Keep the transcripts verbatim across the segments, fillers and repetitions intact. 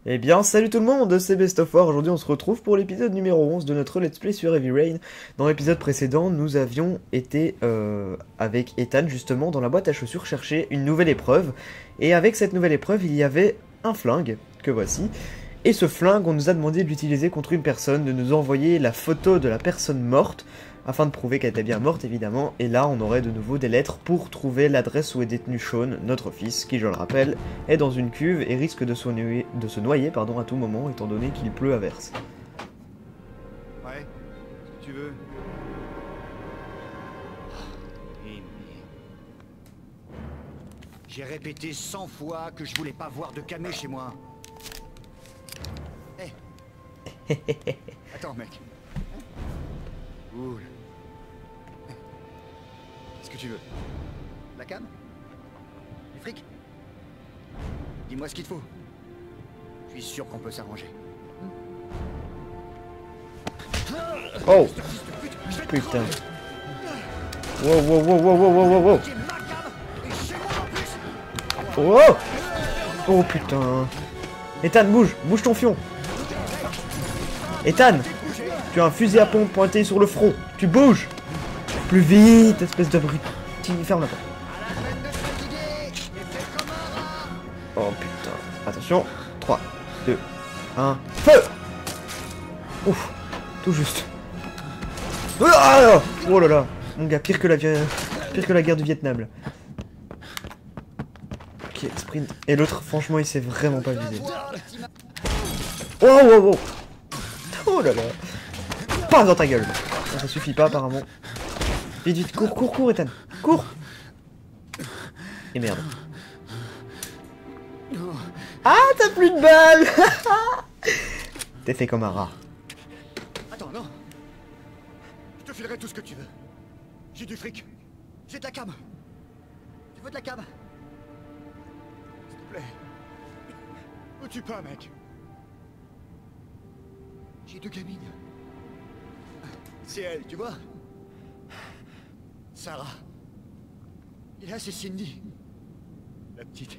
Eh bien, salut tout le monde, c'est Best of War. Aujourd'hui, on se retrouve pour l'épisode numéro onze de notre Let's Play sur Heavy Rain. Dans l'épisode précédent, nous avions été, euh, avec Ethan, justement, dans la boîte à chaussures, chercher une nouvelle épreuve. Et avec cette nouvelle épreuve, il y avait un flingue, que voici. Et ce flingue, on nous a demandé de l'utiliser contre une personne, de nous envoyer la photo de la personne morte, afin de prouver qu'elle était bien morte, évidemment. Et là, on aurait de nouveau des lettres pour trouver l'adresse où est détenu Sean, notre fils, qui, je le rappelle, est dans une cuve et risque de se noyer, de se noyer pardon, à tout moment, étant donné qu'il pleut à verse. Ouais, si tu veux. J'ai répété cent fois que je voulais pas voir de camé chez moi. Hé Attends, mec. Cool. Qu'est-ce que tu veux? La cam? Du fric? Dis-moi ce qu'il te faut. Je suis sûr qu'on peut s'arranger. Oh putain. Wow, wow, wow, wow, wow, wow, wow. Oh Oh putain. Ethan, bouge, bouge ton fion. Ethan, tu as un fusil à pompe pointé sur le front. Tu bouges. Plus vite, espèce de bruit. Ferme la porte. Oh putain. Attention. trois, deux, un, feu. Ouf. Tout juste. Ah oh là là. Mon gars, pire que la, pire que la guerre du Vietnam. Là. Ok, sprint. Et l'autre, franchement, il s'est vraiment pas visé. Oh, oh, oh. Oh là là. Pas dans ta gueule. Non, ça suffit pas, apparemment. Vite, vite, cours, cours, cours, Ethan. Cours. Et merde. Ah, t'as plus de balles. T'es fait comme un rat. Attends, non. Je te filerai tout ce que tu veux. J'ai du fric. J'ai de la cam. Tu veux de la cam? S'il te plaît. Me tue pas, mec. J'ai deux gamines. C'est elle, tu vois? Sarah. Et là, c'est Cindy. La petite.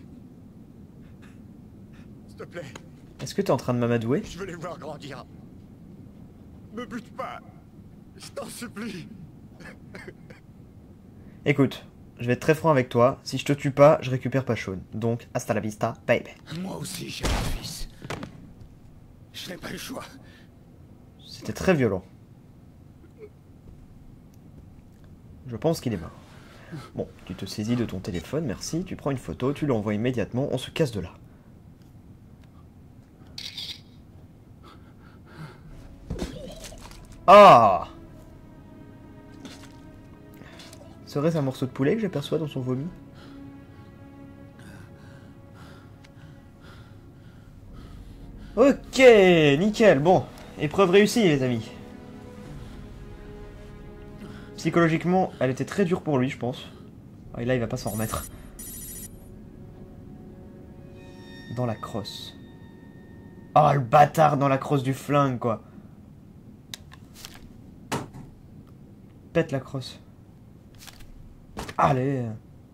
S'il te plaît. Est-ce que t'es en train de m'amadouer? Je veux les voir grandir. Me bute pas. Je t'en supplie. Écoute, je vais être très franc avec toi. Si je te tue pas, je récupère pas Sean. Donc, hasta la vista, baby. Moi aussi, j'ai un fils. Je n'ai pas le choix. C'était très violent. Je pense qu'il est mort. Bon, tu te saisis de ton téléphone, merci. Tu prends une photo, tu l'envoies immédiatement. On se casse de là. Ah! Serait-ce un morceau de poulet que j'aperçois dans son vomi? Ok, nickel, bon. Épreuve réussie, les amis. Psychologiquement, elle était très dure pour lui, je pense. Et là, il va pas s'en remettre. Dans la crosse. Oh, le bâtard dans la crosse du flingue, quoi. Pète la crosse. Allez.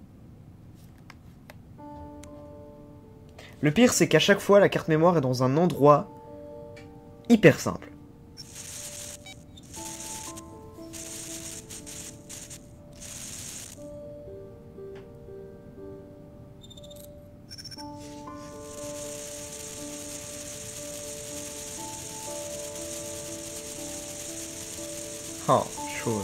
Le pire, c'est qu'à chaque fois, la carte mémoire est dans un endroit hyper simple. Oh, chaud.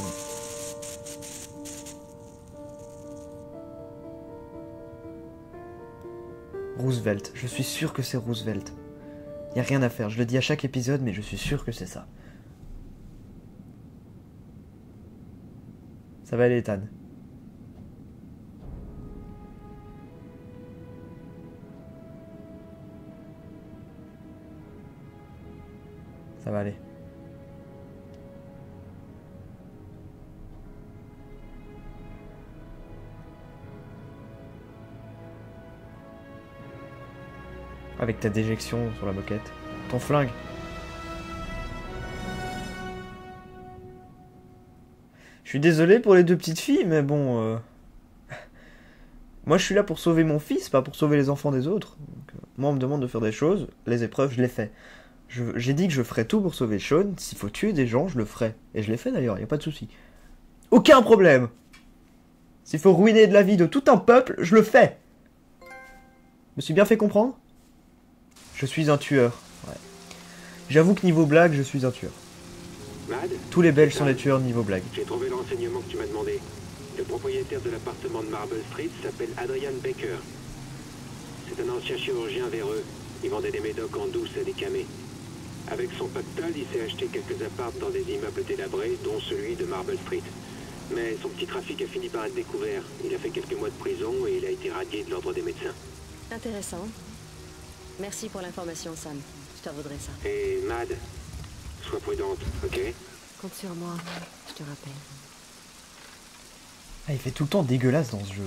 Roosevelt. Je suis sûr que c'est Roosevelt. Y a rien à faire. Je le dis à chaque épisode, mais je suis sûr que c'est ça. Ça va aller, Ethan. Ça va aller. Avec ta déjection sur la moquette. Ton flingue. Je suis désolé pour les deux petites filles, mais bon... Euh... Moi, je suis là pour sauver mon fils, pas pour sauver les enfants des autres. Donc, euh... Moi, on me demande de faire des choses, les épreuves, je les fais. Je- J'ai dit que je ferais tout pour sauver Sean. S'il faut tuer des gens, je le ferai. Et je l'ai fait d'ailleurs, y a pas de souci. Aucun problème. S'il faut ruiner de la vie de tout un peuple, je le fais. Me suis bien fait comprendre? Je suis un tueur. Ouais. J'avoue que niveau blague, je suis un tueur. Mad, Tous les Belges sont des tueurs niveau blague. j'ai trouvé le renseignement que tu m'as demandé. Le propriétaire de l'appartement de Marble Street s'appelle Adrian Baker. C'est un ancien chirurgien véreux. Il vendait des médocs en douce et des camés. Avec son pactole, il s'est acheté quelques apparts dans des immeubles délabrés, dont celui de Marble Street. Mais son petit trafic a fini par être découvert. Il a fait quelques mois de prison et il a été radié de l'ordre des médecins. Intéressant. Merci pour l'information, Sam. Je te vaudrai ça. Et Mad, sois prudente, ok? Compte sur moi, je te rappelle. Ah, il fait tout le temps dégueulasse dans ce jeu.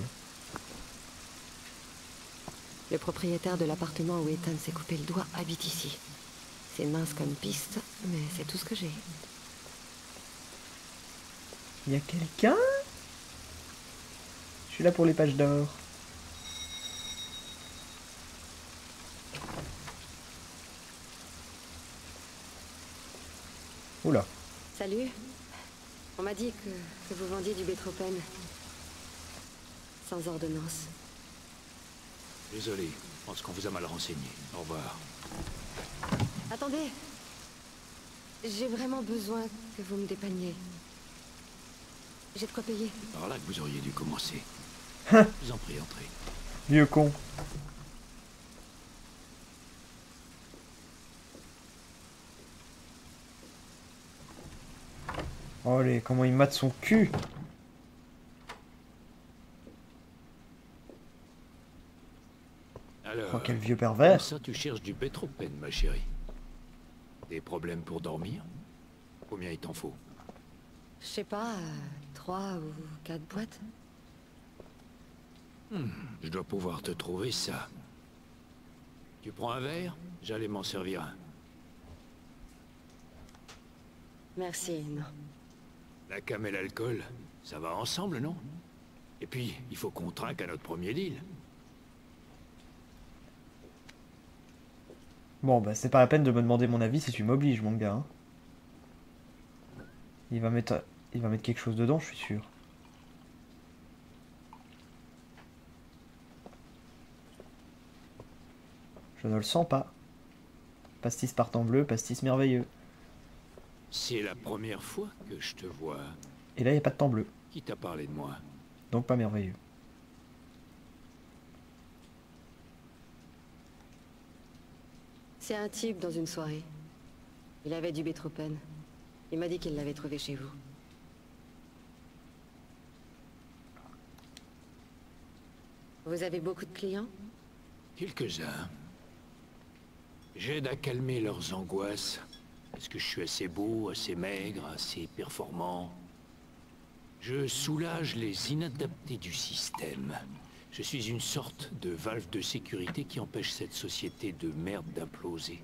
Le propriétaire de l'appartement où Ethan s'est coupé le doigt habite ici. C'est mince comme piste, mais c'est tout ce que j'ai. Il y a quelqu'un? Je suis là pour les pages d'or. Oula. Salut. On m'a dit que, que vous vendiez du bétropène. Sans ordonnance. Désolé, je pense qu'on vous a mal renseigné. Au revoir. Attendez. J'ai vraiment besoin que vous me dépanniez. J'ai de quoi payer. C'est par là que vous auriez dû commencer. Hein. Je vous en prie, entrez. Vieux con. Oh les, comment il mate son cul. Alors, Oh quel vieux comme pervers. ça tu cherches du bétropène, ma chérie. Des problèmes pour dormir? Combien il t'en faut? Je sais pas, euh, trois ou quatre boîtes. Hmm, je dois pouvoir te trouver ça. Tu prends un verre? J'allais m'en servir un. Merci, non. La cam et l'alcool, ça va ensemble, non? Et puis, il faut qu'on trinque à notre premier deal. Bon bah c'est pas la peine de me demander mon avis si tu m'obliges mon gars. Hein. Il va mettre il va mettre quelque chose dedans, je suis sûr. Je ne le sens pas. Pastis partant bleu, pastis merveilleux. C'est la première fois que je te vois. Et là il n'y a pas de temps bleu, Qui t'a parlé de moi? donc pas merveilleux. C'est un type dans une soirée. Il avait du bétropène. Il m'a dit qu'il l'avait trouvé chez vous. Vous avez beaucoup de clients? Quelques-uns. J'aide à calmer leurs angoisses. Est-ce que je suis assez beau, assez maigre, assez performant? Je soulage les inadaptés du système. Je suis une sorte de valve de sécurité qui empêche cette société de merde d'imploser.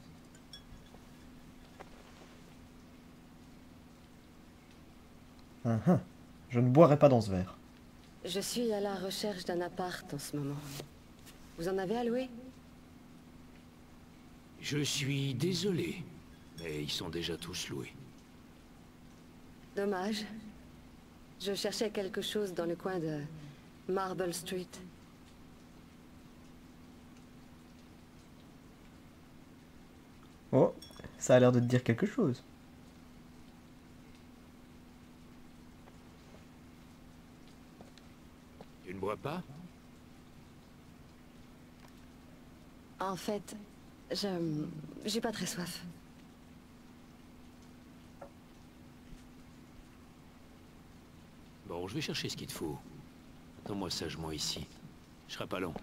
Hum, hum. Je ne boirai pas dans ce verre. Je suis à la recherche d'un appart en ce moment. Vous en avez à louer? Je suis désolé, mais ils sont déjà tous loués. Dommage. Je cherchais quelque chose dans le coin de Marble Street. Oh, ça a l'air de te dire quelque chose. Tu ne bois pas? En fait, je... j'ai pas très soif. Bon, je vais chercher ce qu'il te faut. Attends-moi sagement ici. Je serai pas long.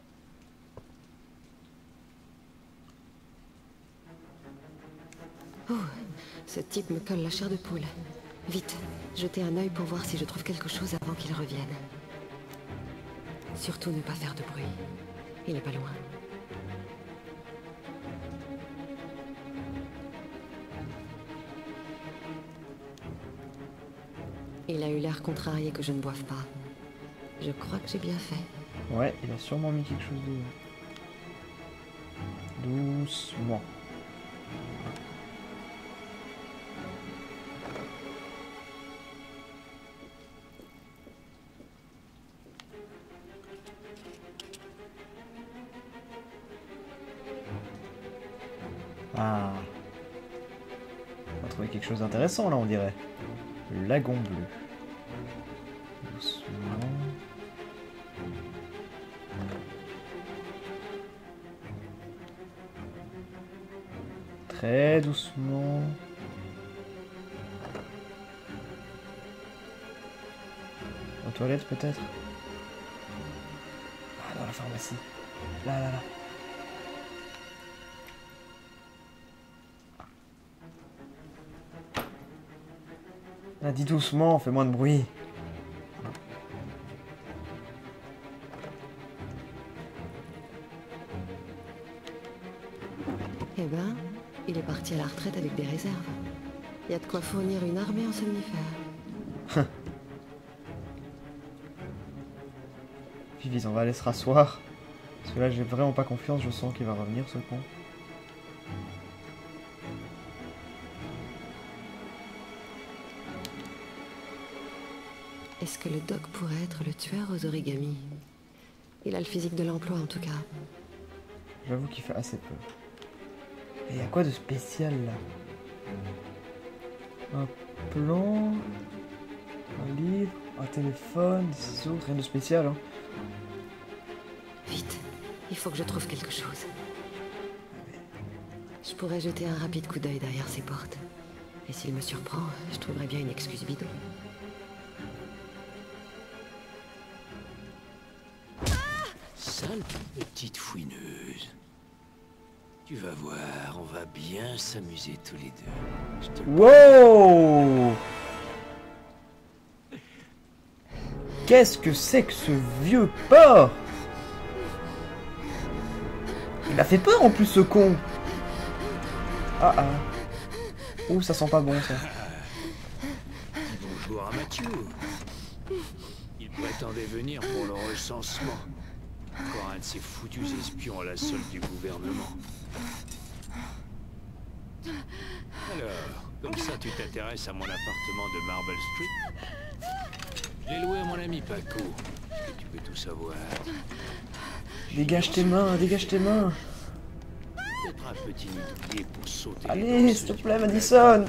Oh, ce type me colle la chair de poule. Vite, jetez un œil pour voir si je trouve quelque chose avant qu'il revienne. Surtout ne pas faire de bruit. Il est pas loin. Il a eu l'air contrarié que je ne boive pas. Je crois que j'ai bien fait. Ouais, il a sûrement mis quelque chose de... Doucement. Ah. On va trouver quelque chose d'intéressant là, on dirait. Le lagon bleu. Doucement. Très doucement. Aux toilettes peut-être. Ah, dans la pharmacie. Là, là, là. Ah, dis doucement, fais moins de bruit. Eh ben, il est parti à la retraite avec des réserves. Il y a de quoi fournir une armée en somnifères. Vivis, on va aller se rasseoir. Parce que là, j'ai vraiment pas confiance, je sens qu'il va revenir ce con. Est-ce que le doc pourrait être le tueur aux origamis? Il a le physique de l'emploi en tout cas. J'avoue qu'il fait assez peu. Et y a quoi de spécial là? Un plan, un livre, un téléphone, des ciseaux, rien de spécial hein. Vite, il faut que je trouve quelque chose. Je pourrais jeter un rapide coup d'œil derrière ces portes. Et s'il me surprend, je trouverais bien une excuse bidon. Sale petite fouineuse. Tu vas voir, on va bien s'amuser tous les deux. Je te... Wow! Qu'est-ce que c'est que ce vieux porc? Il a fait peur en plus ce con. Ah ah. Ouh, ça sent pas bon ça. Bonjour à Mathieu. Il prétendait venir pour le recensement. Encore un de ces foutus espions à la solde du gouvernement. Alors, comme ça tu t'intéresses à mon appartement de Marble Street? Je l'ai loué à mon ami Paco. Est-ce que tu peux tout savoir? Dégage tes mains, dégage tes mains. Peut-être un petit nid de pied pour sauter. Allez, s'il te plaît, Madison.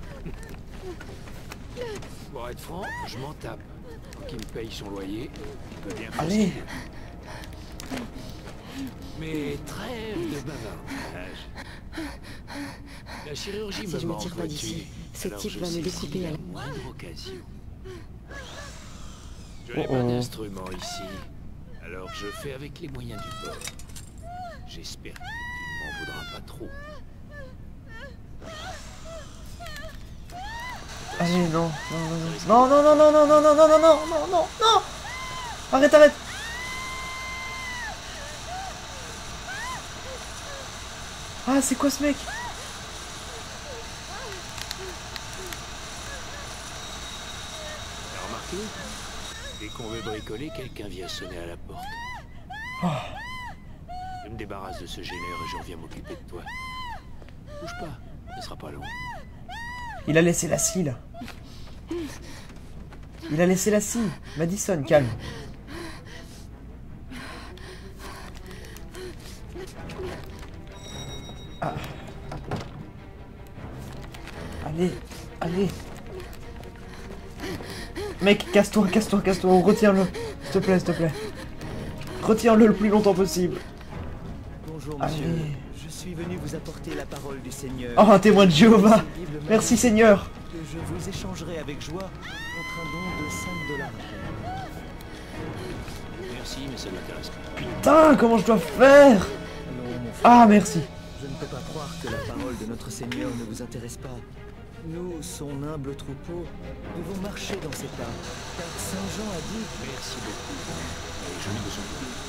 Pour être franc, je m'en tape. Tant qu'il me paye son loyer, je peux bien Allez. faire. Mais trêve de bavardage. La chirurgie Si me je me manque, tire pas d'ici, vois-tu. ce Alors type je va me saisis découper à la... moindre occasion. Je n'ai Oh pas oh. d'instrument ici, alors je fais avec les moyens du bord. J'espère que tu ne m'en voudras pas trop. Allez, non, non, non, non, non, non, non, non, non, non, non, non, non, non, non. Arrête, arrête. Ah, c'est quoi ce mec? T'as remarqué? Dès qu'on veut bricoler, quelqu'un vient sonner à la porte. Oh. Je me débarrasse de ce gêneur et je reviens m'occuper de toi. Bouge pas, ce sera pas long. Il a laissé la scie là. Il a laissé la scie. Madison, calme. Ah. Allez, allez. Mec, casse-toi, casse-toi, casse-toi. Retiens-le. S'il te plaît, s'il te plaît. Retiens-le le plus longtemps possible. Bonjour Allez. monsieur, je suis venu vous apporter la parole du Seigneur. Oh, un témoin de Jéhovah. Merci Seigneur. Que je vous échangerai avec joie contre un don de cinq dollars. Merci, mais ça m'intéresse pas. Putain, comment je dois faire? Non, mon frère, Ah, merci. je ne peux pas croire que la parole de notre Seigneur ne vous intéresse pas. Nous, son humble troupeau, devons marcher dans ses pas. Car Saint Jean a dit... Merci beaucoup. Et je n'ai besoin de vous.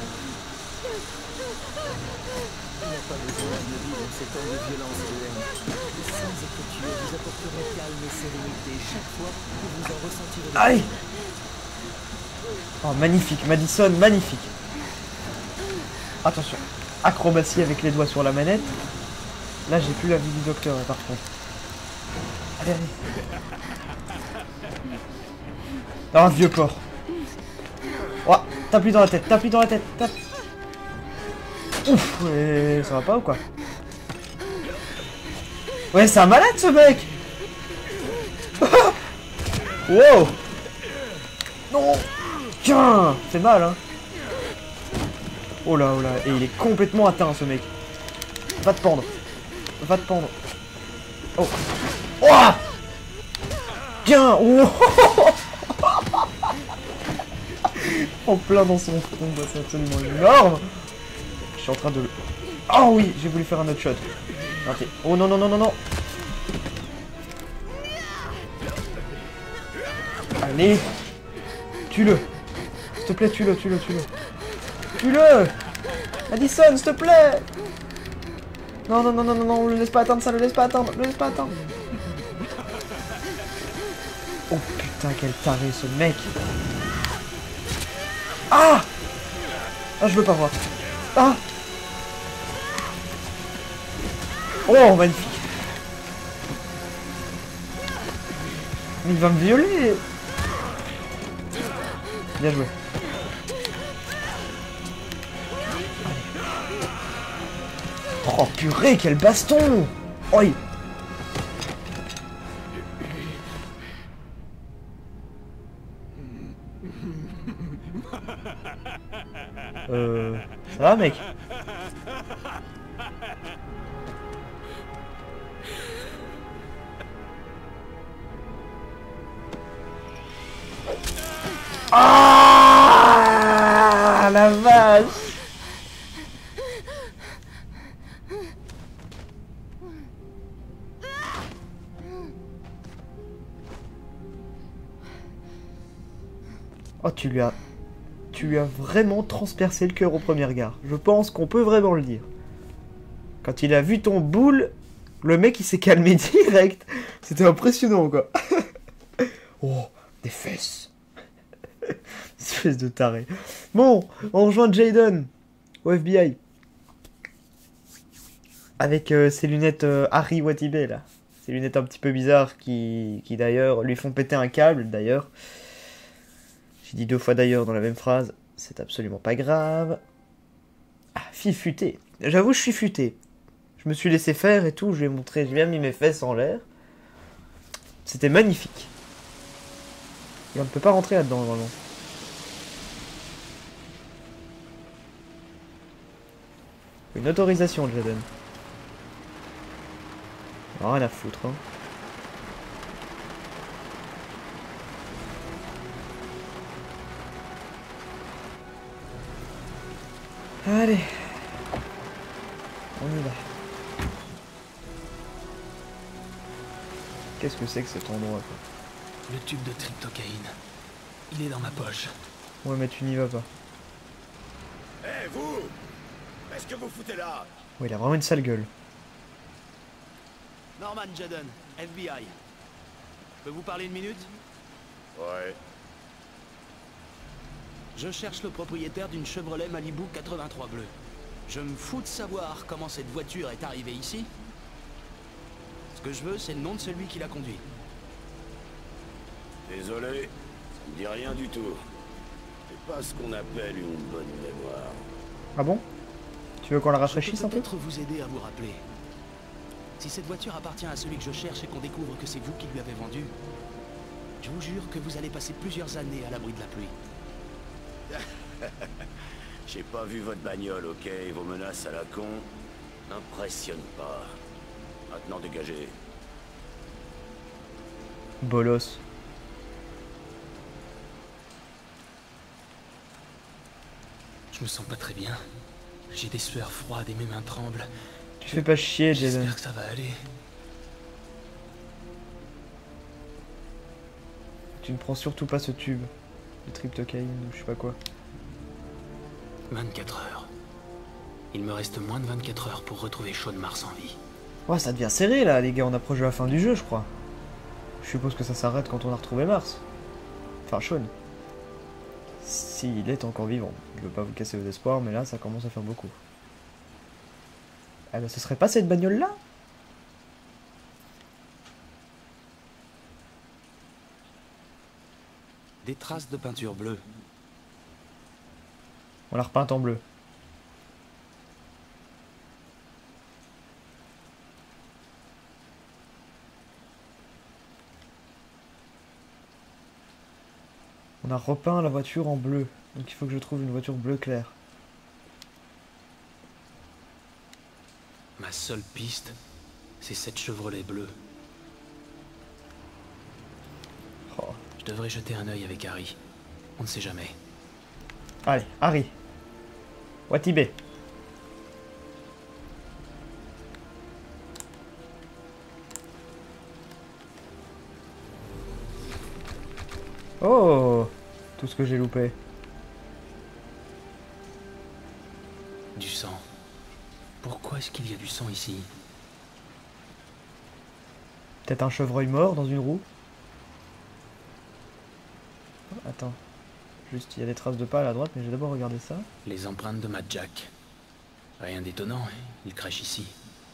Il n'y a pas besoin de vivre en ces temps de violence et de haine. Les saintes écritures vous apporteront calme et sérénité chaque fois que vous en ressentirez le Aïe. besoin. Oh, magnifique, Madison, magnifique. Attention. acrobatie avec les doigts sur la manette. Là, j'ai plus la vie du docteur, par contre. Allez, allez. Ah, vieux porc. Oh, tape lui dans la tête, tape lui dans la tête, tape. Ouf, ouais, ça va pas ou quoi? Ouais, c'est un malade ce mec. Wow. Non. Tiens, c'est mal, hein. Oh là, oh là, et il est complètement atteint ce mec. Va te pendre. Va te pendre. Oh. Oh. Tiens. Oh. En plein dans son front, bah, c'est absolument énorme. Je suis en train de... Oh oui, j'ai voulu faire un autre shot. Ok. Oh non, non, non, non, non. Allez. Tue-le. S'il te plaît, tue-le, tue-le, tue-le. Tue-le. Addison, s'il te plaît. Non, non, non, non, non, non, le laisse pas atteindre ça, le laisse pas atteindre, le laisse pas atteindre. Oh putain, quel taré ce mec. Ah. Ah, je veux pas voir. Ah. Oh, magnifique. Mais il va me violer. Bien joué. Oh purée, quel baston. Oi. Euh... Ça va, mec? Ah, la vache. Oh, tu lui as... Tu lui as vraiment transpercé le cœur au premier regard. Je pense qu'on peut vraiment le dire. Quand il a vu ton boule, le mec il s'est calmé direct. C'était impressionnant quoi. Oh, des fesses. Espèce de taré. Bon, on rejoint Jayden au F B I. Avec euh, ses lunettes euh, Harry Watibé là. Ces lunettes un petit peu bizarres qui, qui d'ailleurs lui font péter un câble d'ailleurs. J'ai dit deux fois d'ailleurs dans la même phrase, c'est absolument pas grave. Ah, fille futée. J'avoue, je suis futé. Je me suis laissé faire et tout, je lui ai montré, j'ai bien mis mes fesses en l'air. C'était magnifique. Et on ne peut pas rentrer là-dedans, normalement. Une autorisation, Jayden. Rien à foutre, hein. Allez, on y va. Qu'est-ce que c'est que cet endroit quoi? Le tube de tryptocaïne. Il est dans ma poche. Ouais mais tu n'y vas pas. Hé, hey, vous! Qu'est-ce que vous foutez là? Ouais, il a vraiment une sale gueule. Norman Jayden, F B I. Je peux vous parler une minute? Ouais. Je cherche le propriétaire d'une Chevrolet Malibu quatre-vingt-trois bleue. Je me fous de savoir comment cette voiture est arrivée ici. Ce que je veux, c'est le nom de celui qui l'a conduit. Désolé, ça me dit rien du tout. C'est pas ce qu'on appelle une bonne mémoire. Ah bon? Tu veux qu'on la Je rafraîchisse peux un peu? peut-être vous aider à vous rappeler. Si cette voiture appartient à celui que je cherche et qu'on découvre que c'est vous qui lui avez vendu, je vous jure que vous allez passer plusieurs années à l'abri de la pluie. J'ai pas vu votre bagnole, ok? Vos menaces à la con n'impressionnent pas. Maintenant dégagez. Bolos. Je me sens pas très bien. J'ai des sueurs froides et mes mains tremblent. Tu fais pas chier, Jayden. J'espère que ça va aller. Tu ne prends surtout pas ce tube. De tryptocaïne ou je sais pas quoi. vingt-quatre heures. Il me reste moins de vingt-quatre heures pour retrouver Shaun Mars en vie. Ouais, ça devient serré là, les gars. On approche de la fin du jeu, je crois. Je suppose que ça s'arrête quand on a retrouvé Mars. Enfin, Shaun. S'il est encore vivant. Je veux pas vous casser vos espoirs, mais là, ça commence à faire beaucoup. Ah bah ce serait pas cette bagnole là? Des traces de peinture bleue. On l'a repeinte en bleu. On a repeint la voiture en bleu. Donc il faut que je trouve une voiture bleu clair. Ma seule piste, c'est cette Chevrolet bleue. Oh. Je devrais jeter un œil avec Harry. On ne sait jamais. Allez, Harry. Watibé. Oh, tout ce que j'ai loupé. Du sang. Pourquoi est-ce qu'il y a du sang ici? Peut-être un chevreuil mort dans une roue. Attends. Juste, il y a des traces de pas à la droite, mais j'ai d'abord regardé ça. Les empreintes de Mad Jack. Rien d'étonnant, il crèche ici.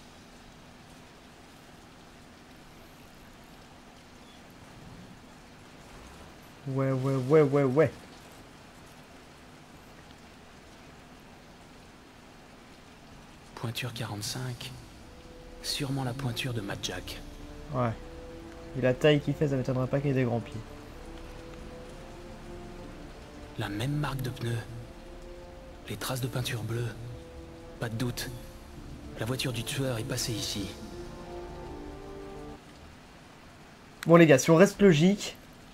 Ouais, ouais, ouais, ouais, ouais. Pointure quarante-cinq. Sûrement la pointure de Mad Jack. Ouais. Et la taille qu'il fait, ça m'étonnerait pas qu'il ait des grands pieds. La même marque de pneus. Les traces de peinture bleue. Pas de doute. La voiture du tueur est passée ici. Bon les gars, si on reste logique,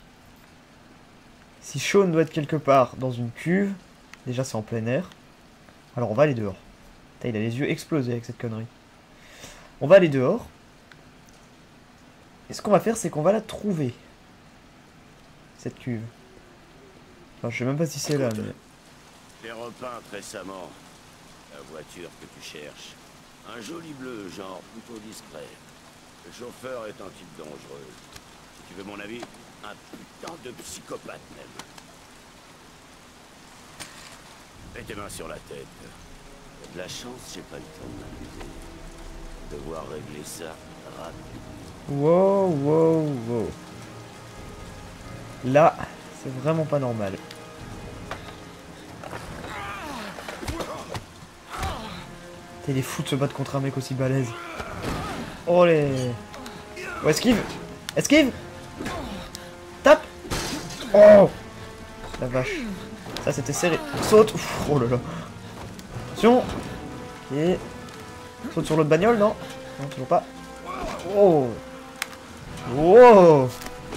si Sean doit être quelque part dans une cuve, déjà c'est en plein air, alors on va aller dehors. Putain, il a les yeux explosés avec cette connerie. On va aller dehors. Et ce qu'on va faire, c'est qu'on va la trouver. Cette cuve. Enfin, je sais même pas si c'est là, mais... J'ai repeint récemment la voiture que tu cherches. Un joli bleu, genre plutôt discret. Le chauffeur est un type dangereux. Si tu veux mon avis, un putain de psychopathe même. Mets tes mains sur la tête. T'as de la chance, j'ai pas le temps de m'amuser. Devoir régler ça rapidement. Wow, wow, wow. Là, c'est vraiment pas normal. Il est fou de se battre contre un mec aussi balèze. Oh les... Oh, esquive. Esquive. Tape. Oh. La vache. Ça c'était serré. Saute. Ouf, oh là là. Attention. Ok. Saute sur l'autre bagnole, non? Non, toujours pas. Oh. Wow.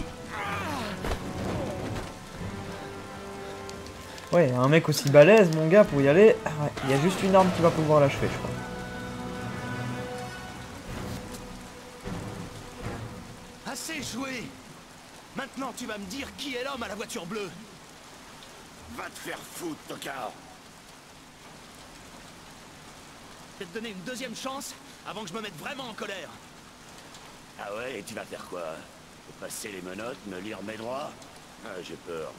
Ouais, un mec aussi balèze, mon gars, pour y aller, ouais, il y a juste une arme qui va pouvoir l'achever, je crois. Assez joué! Maintenant, tu vas me dire qui est l'homme à la voiture bleue. Va te faire foutre, tocard! Je vais te donner une deuxième chance avant que je me mette vraiment en colère. Ah ouais, et tu vas faire quoi? Te passer les menottes, me lire mes droits? Ah, j'ai peur.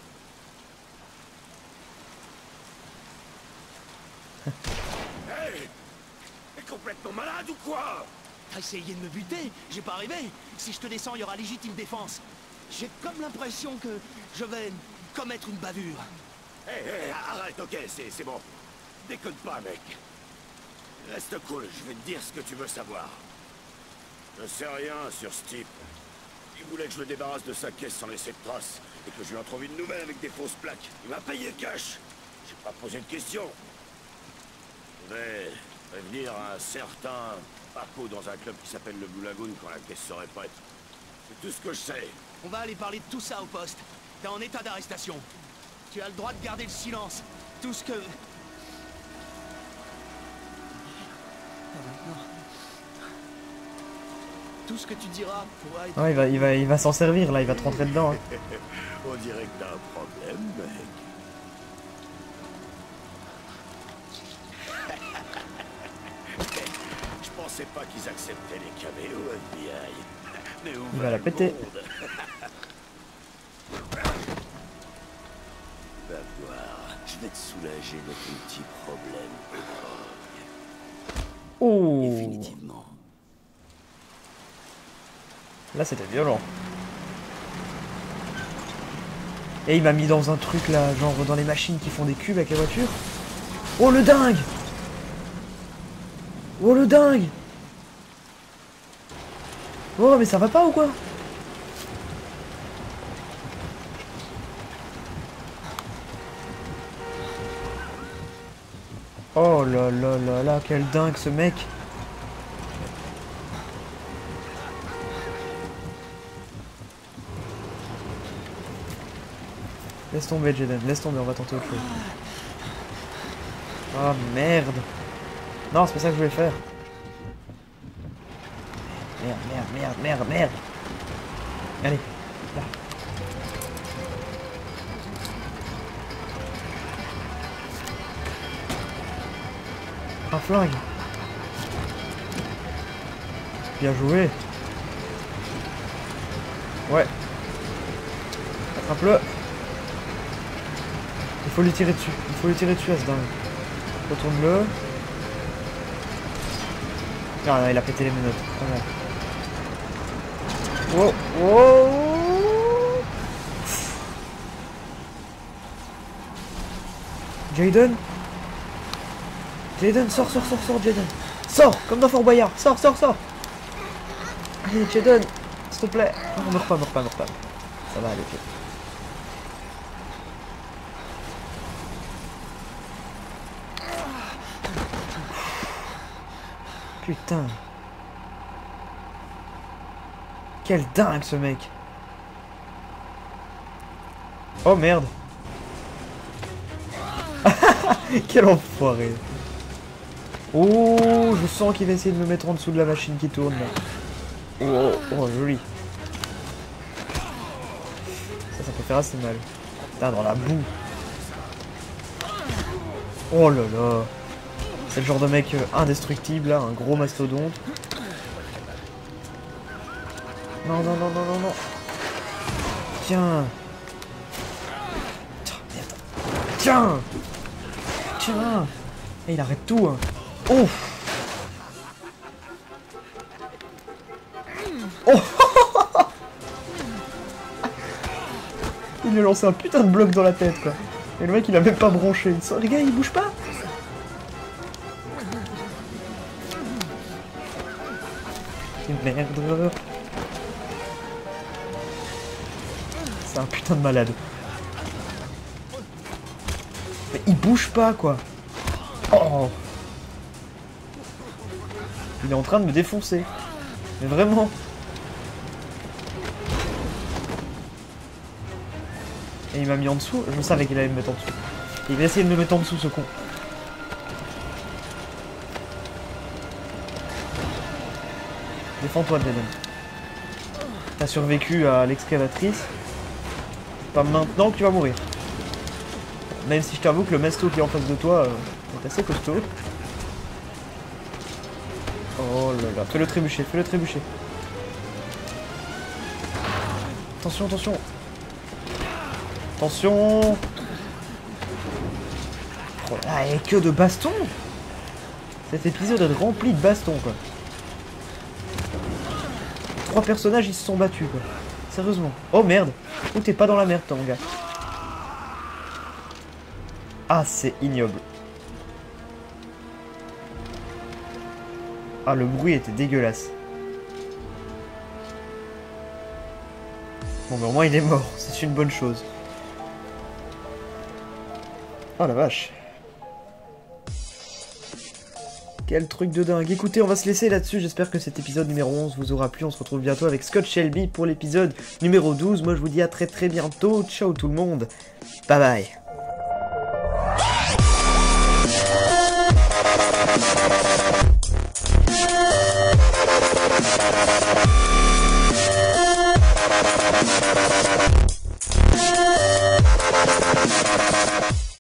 Hey! T'es complètement malade ou quoi? T'as essayé de me buter? J'ai pas arrivé. Si je te descends, il y aura légitime défense. J'ai comme l'impression que je vais commettre une bavure. Hé, hey, hey, arrête, ok, c'est bon. Déconne pas, mec. Reste cool, je vais te dire ce que tu veux savoir. Je sais rien sur ce type. Il voulait que je me débarrasse de sa caisse sans laisser de traces, et que je lui en trouve une nouvelle avec des fausses plaques. Il m'a payé cash. J'ai pas posé de questions. Je vais prévenir un certain Paco dans un club qui s'appelle le Blue Lagoon quand la caisse serait prête. C'est tout ce que je sais. On va aller parler de tout ça au poste. T'es en état d'arrestation. Tu as le droit de garder le silence. Tout ce que... Tout ce que tu diras pourra être... Ouais, il va, il va, il va s'en servir, là, il va te rentrer dedans. Hein. On dirait que t'as un problème, mec. Je pensais pas qu'ils acceptaient les caméos F B I. Mais où Il va la péter. Va voir, je vais te soulager de ton petit problème de drogue. Oh. Définitivement. Là, c'était violent. Et il m'a mis dans un truc là, genre dans les machines qui font des cubes avec la voiture. Oh le dingue! Oh le dingue! Oh mais ça va pas ou quoi? Oh là là là là, quel dingue ce mec! Laisse tomber Jaden, laisse tomber, on va tenter autre chose. Oh merde! Non, c'est pas ça que je voulais faire. Merde, merde, merde, merde, merde! Allez, là. Un flingue! Bien joué! Ouais! Attrape-le! Il faut lui tirer dessus, il faut lui tirer dessus à ce dingue. Retourne-le. Ah là, il a pété les menottes. Voilà. Oh, oh. Jaden Jaden, sors, sors, sors, sors, Jaden. Sors, comme dans Fort Boyard. Sors, sors, sors. Allez, Jaden, s'il te plaît. Non, meurs pas, meurs pas, meurs pas. Ça va aller, ok. Putain. Quel dingue ce mec. Oh merde. Quel enfoiré. Oh, je sens qu'il va essayer de me mettre en dessous de la machine qui tourne là. Oh, oh joli. Ça, ça peut faire assez mal. Putain, dans la boue. Oh là là. C'est le genre de mec euh, indestructible là, un gros mastodonte. Non, non, non, non, non, non. Tiens. Tiens. Tiens. Et il arrête tout. Hein. Ouf. Oh. Il lui a lancé un putain de bloc dans la tête quoi. Et le mec il a même pas bronché. Les gars il bouge pas. Merde. C'est un putain de malade. Mais il bouge pas quoi. Oh. Il est en train de me défoncer. Mais vraiment. Et il m'a mis en dessous. Je savais qu'il allait me mettre en dessous. Il va essayer de me mettre en dessous ce con. Défends-toi, Jaden. T'as survécu à l'excavatrice. Pas maintenant que tu vas mourir. Même si je t'avoue que le masto qui est en face de toi euh, est assez costaud. Oh là là. Fais-le trébucher, fais-le trébucher. Attention, attention. Attention. Oh là, et que de bastons. Cet épisode est rempli de bastons quoi. Trois personnages ils se sont battus quoi. Sérieusement. Oh merde. Ou t'es pas dans la merde toi mon gars. Ah c'est ignoble. Ah le bruit était dégueulasse. Bon mais au moins il est mort. C'est une bonne chose. Oh la vache. Quel truc de dingue. Écoutez, on va se laisser là-dessus. J'espère que cet épisode numéro onze vous aura plu. On se retrouve bientôt avec Scott Shelby pour l'épisode numéro douze. Moi, je vous dis à très très bientôt. Ciao tout le monde. Bye bye.